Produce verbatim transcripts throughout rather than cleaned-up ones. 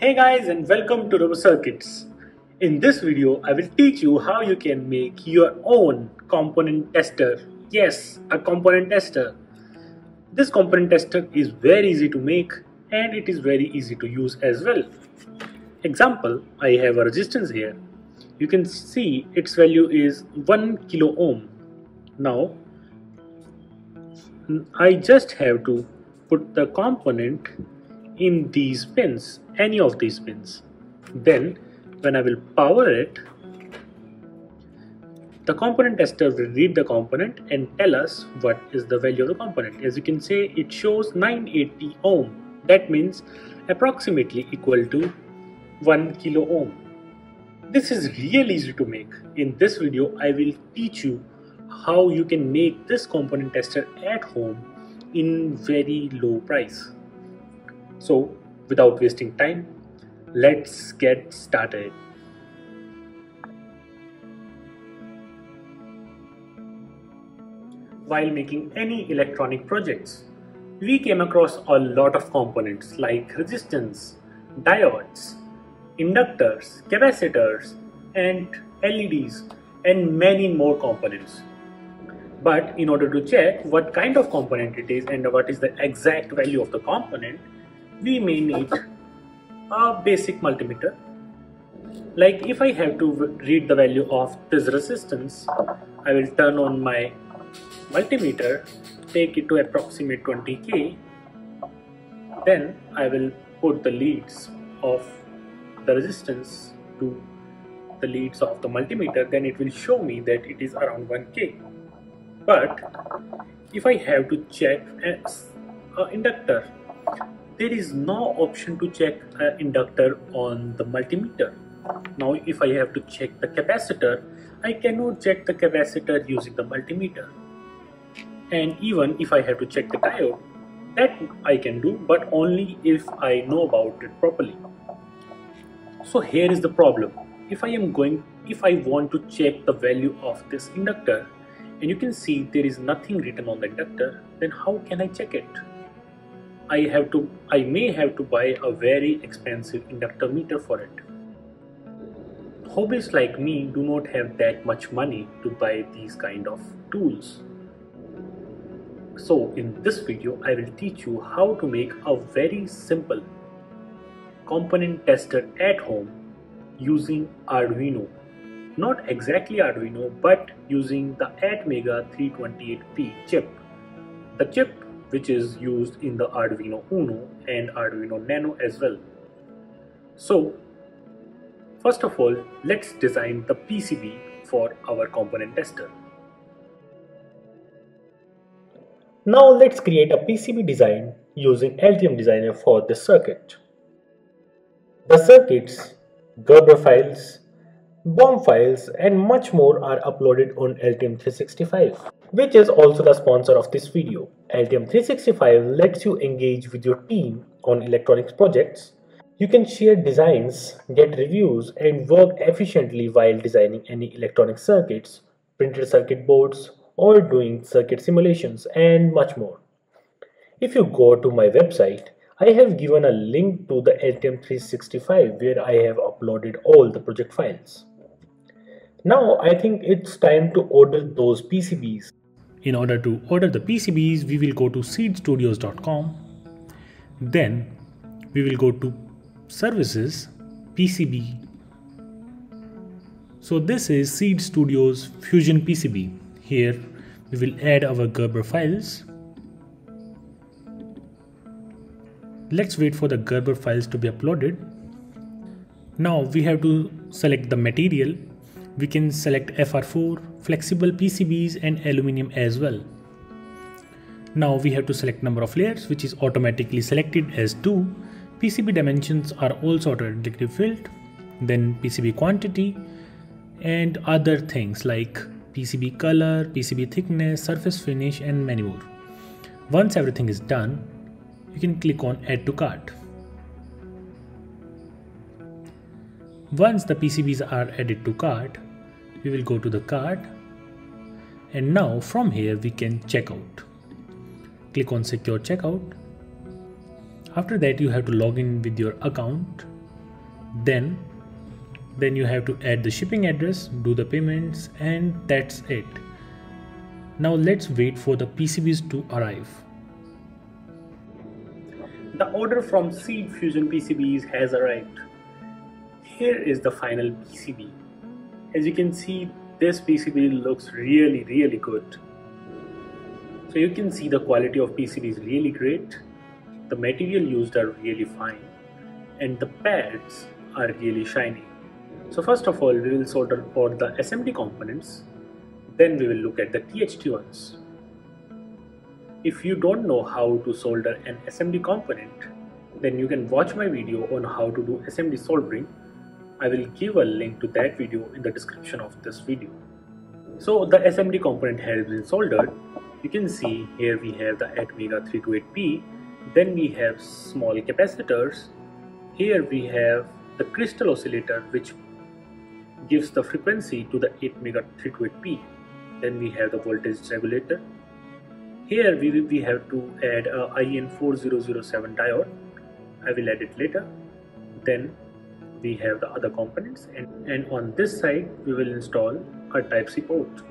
Hey guys, and welcome to RoboCircuits. In this video, I will teach you how you can make your own component tester. Yes, a component tester. This component tester is very easy to make and it is very easy to use as well. Example, I have a resistance here. You can see its value is one kilo ohm. Now, I just have to put the component in these pins, any of these pins. Then when I will power it, the component tester will read the component and tell us what is the value of the component. As you can see, it shows nine hundred eighty ohm. That means approximately equal to one kilo ohm. This is really easy to make. In this video, I will teach you how you can make this component tester at home in very low price. So, without wasting time, let's get started. While making any electronic projects, we came across a lot of components like resistors, diodes, inductors, capacitors, and L E Ds, and many more components. But in order to check what kind of component it is and what is the exact value of the component, we may need a basic multimeter. Like if I have to read the value of this resistance, I will turn on my multimeter, take it to approximate twenty K, then I will put the leads of the resistance to the leads of the multimeter, then it will show me that it is around one K. But if I have to check an inductor, there is no option to check an inductor on the multimeter. Now if I have to check the capacitor, I cannot check the capacitor using the multimeter. And even if I have to check the diode, that I can do, but only if I know about it properly. So here is the problem. If I am going, if I want to check the value of this inductor, and you can see there is nothing written on the inductor, then how can I check it? I have to, I may have to buy a very expensive inductor meter for it. Hobbyists like me do not have that much money to buy these kind of tools. So in this video, I will teach you how to make a very simple component tester at home using Arduino. Not exactly Arduino, but using the Atmega three twenty-eight P chip. The chip which is used in the Arduino Uno and Arduino Nano as well. So, first of all, let's design the P C B for our component tester. Now let's create a P C B design using L T M Designer for this circuit. The circuits, Gerber files, B O M files and much more are uploaded on L T M three sixty-five, which is also the sponsor of this video. L T M three sixty-five lets you engage with your team on electronics projects. You can share designs, get reviews and work efficiently while designing any electronic circuits, printed circuit boards or doing circuit simulations and much more. If you go to my website, I have given a link to the L T M three sixty-five where I have uploaded all the project files. Now I think it's time to order those P C Bs. In order to order the P C Bs, we will go to seed studios dot com. Then we will go to services, P C B. So this is Seed Studios Fusion P C B. Here we will add our Gerber files. Let's wait for the Gerber files to be uploaded. Now we have to select the material. We can select F R four, flexible P C Bs and aluminum as well. Now we have to select number of layers, which is automatically selected as two. P C B dimensions are also automatically filled. Then P C B quantity and other things like P C B color, P C B thickness, surface finish and many more. Once everything is done, you can click on add to cart. Once the P C Bs are added to cart, we will go to the cart and now from here we can check out. Click on secure checkout. After that you have to log in with your account Then, then you have to add the shipping address, do the payments, and that's it. Now let's wait for the P C Bs to arrive. The order from Seed Fusion P C Bs has arrived. Here is the final P C B. As you can see, this P C B looks really really good. So you can see the quality of P C B is really great. The material used are really fine, and the pads are really shiny. So first of all, we will solder all the S M D components. Then we will look at the T H T ones. If you don't know how to solder an S M D component, then you can watch my video on how to do S M D soldering. I will give a link to that video in the description of this video. So the S M D component has been soldered. You can see here we have the Atmega three twenty-eight P. Then we have small capacitors. Here we have the crystal oscillator, which gives the frequency to the Atmega three twenty-eight P. Then we have the voltage regulator. Here we, we have to add a I N four zero zero seven diode. I will add it later. Then we have the other components, and, and on this side we will install a Type C port.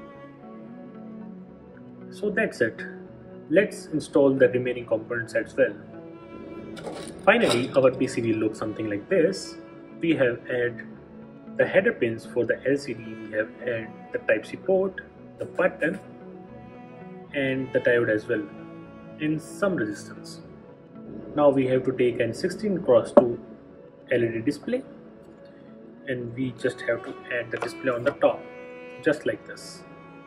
So that's it. Let's install the remaining components as well. Finally, our P C B looks something like this. We have added the header pins for the L C D. We have added the Type C port, the button, and the diode as well, and some resistance. Now we have to take an sixteen cross two L E D display, and we just have to add the display on the top, just like this.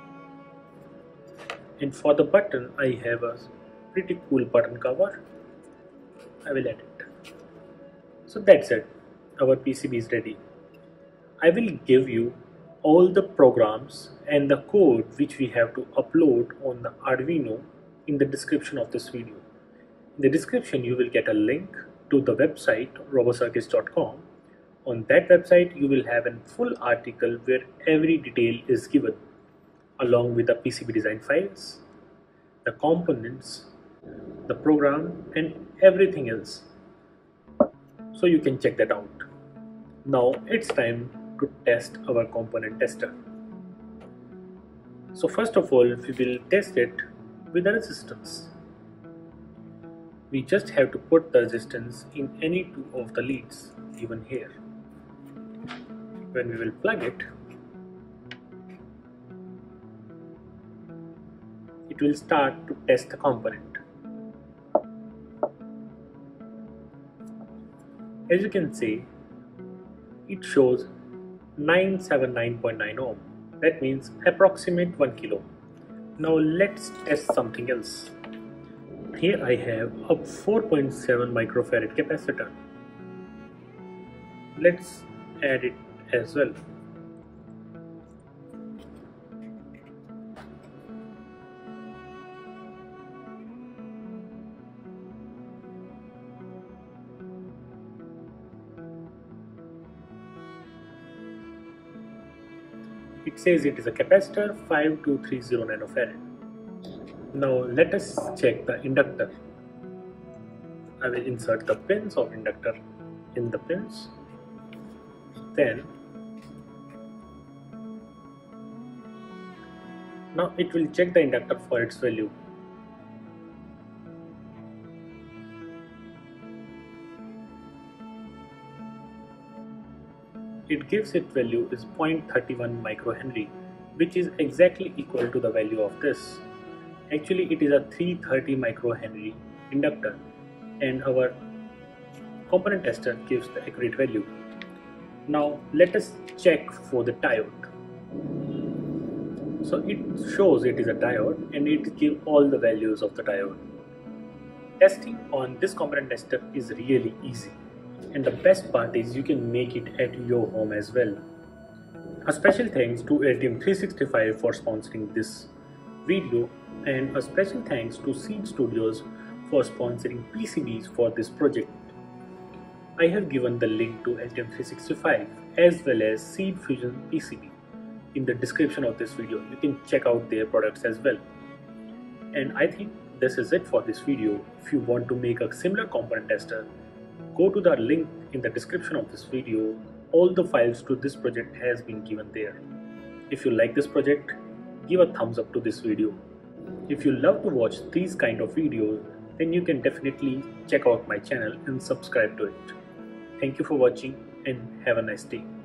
And for the button, I have a pretty cool button cover. I will add it. So that's it. Our P C B is ready. I will give you all the programs and the code which we have to upload on the Arduino in the description of this video. In the description you will get a link to the website robo circuits dot com. On that website you will have a full article where every detail is given, along with the P C B design files, the components, the program, and everything else. So you can check that out. Now it's time to test our component tester. So first of all, we will test it with the resistance. We just have to put the resistance in any two of the leads given here. When we will plug it, it will start to test the component. As you can see, it shows nine seventy-nine point nine ohm. That means approximate one kilo. Now let's test something else. Here I have a four point seven microfarad capacitor. Let's add it as well. It says it is a capacitor five two three zero nanofarad. Now let us check the inductor. I will insert the pins of inductor in the pins. Then now it will check the inductor for its value. It gives its value is zero point three one microhenry, which is exactly equal to the value of this. Actually, it is a three hundred thirty microhenry inductor, and our component tester gives the accurate value. Now let us check for the diode. So it shows it is a diode, and it gives all the values of the diode. Testing on this component tester is really easy. And the best part is you can make it at your home as well. A special thanks to Altium three sixty-five for sponsoring this video, and a special thanks to Seed Studios for sponsoring P C Bs for this project. I have given the link to Altium three sixty-five as well as Seed Fusion P C B in the description of this video. You can check out their products as well. And I think this is it for this video. If you want to make a similar component tester, go to the link In the description of this video, all the files to this project has been given there. If you like this project, give a thumbs up to this video. If you love to watch these kind of videos, then you can definitely check out my channel and subscribe to it. Thank you for watching and have a nice day.